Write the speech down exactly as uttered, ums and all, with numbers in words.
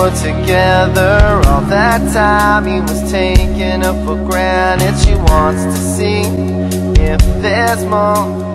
were together all that time, he was taking her for granted. She wants to see if there's more.